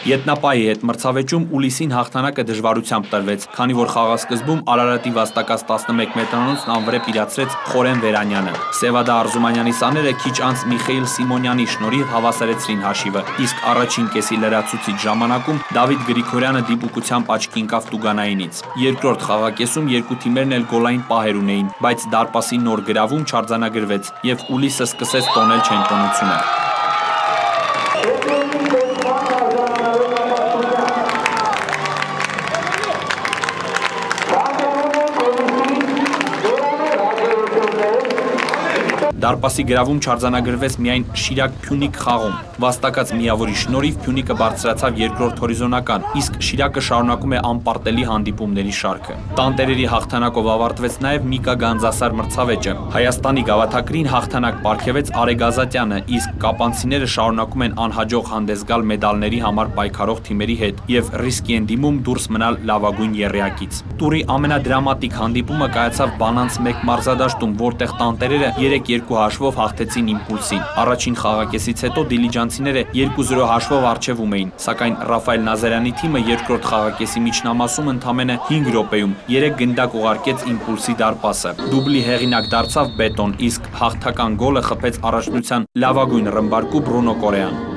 Ետնապայի հետ մրցավեճում Ուլիսին հաղթանակը դժվարությամբ տրվեց, քանի որ խաղասկզբում Արարատի վաստակած 11 մետրանոցն անվրեպ իրացրեց Խորեն Վերանյանը։ Սևադա Արզումանյանի սաները քիչ անց Միխեիլ Սիմոնյանի շնորհիվ հավասարեցրին հաշիվը, իսկ առաջին կեսի լրացուցիչ ժամանակում Դավիթ Գրիգորյանը դիպուկությամբ աչքի ընկավ Տուգանայինից։ Երկրորդ խաղակեսում երկու թիմերն էլ գոլային պահեր ունեին, բայց դարպասի նոր գրավում չարձանագրվեց, եւ Ուլիսը սկսեց տոնել չեմպիոնությունը։ Դարպասի գրավում չարձանագրվեց միայն Շիրակ-Փյունիկ խաղում։ Վաստակած միավորի շնորհիվ Փյունիկը բարձրացավ երկրորդ հորիզոնական, իսկ Շիրակը շարունակում է անպարտելի հանդիպումների շարքը։ Տանտերերի հաղթանակով ավարտվեց նաև Միկա Գանձասար մրցավեճը։ Հայաստանի գավաթակրին հաղթանակ պարգևեց Արեգ Ազատյանը, իսկ կապանցիները շարունակում են անհաջող հանդես գալ մեդալների համար պայքարող թիմերի հետ եւ ռիսկի են դիմում դուրս մնալ լավագույն եռյակից։ Տուրի ամենադրամատիկ հանդիպումը կայացավ Բանանց 1 մարզադաշտում, որտեղ տանտերերը 3-2 հաշվով հաղթեցին Իմպուլսին։ Առաջին խաղակեսից հետո դիլիջանցիները 2-0 հաշվով առջևում էին, սակայն Ռաֆայել Նազարյանի թիմը երկրորդ խաղակեսի միջնամասում ընդամենը 5 րոպեում 3 գնդակ ուղարկեց Իմպուլսի դարպասը։ Դուբլի հեղինակ դարձավ Բետոն, իսկ հաղթական գոլը խփեց առաջնության լավագույն ռմբարկու Բրունո Կորեան։